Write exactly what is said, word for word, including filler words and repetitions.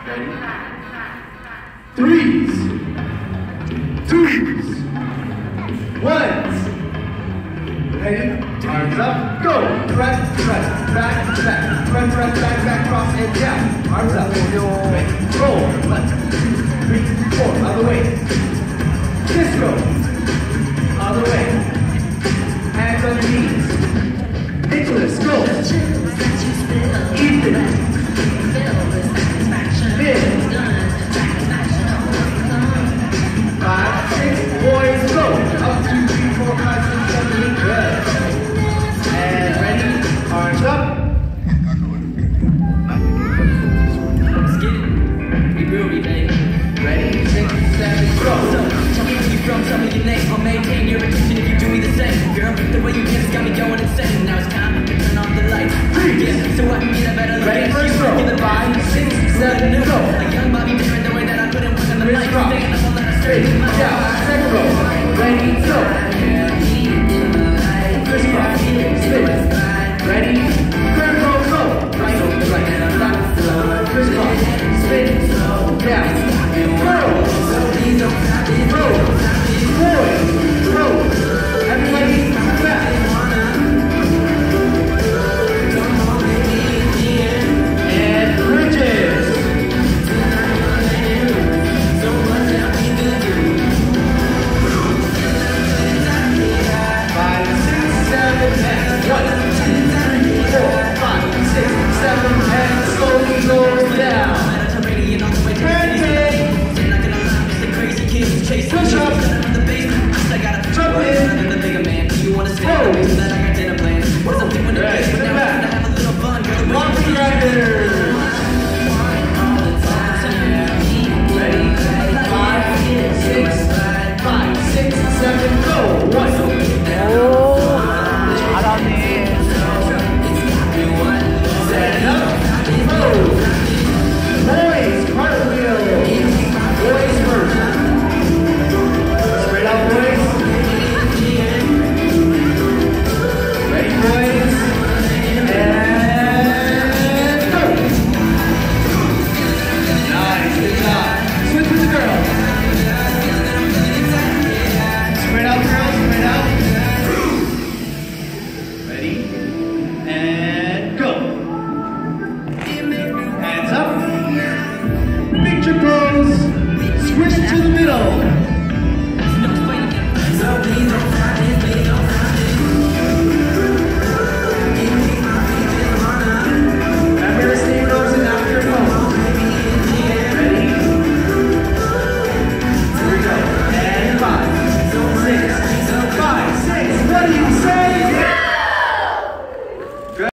Ready? Threes, twos, ones. Ready? Arms up, go. Front, front, back, back, front, front, back, back, cross and down. Arms up. Ready? Roll. One, two, three, four. Other way. Disco. Other way. Hands on your knees.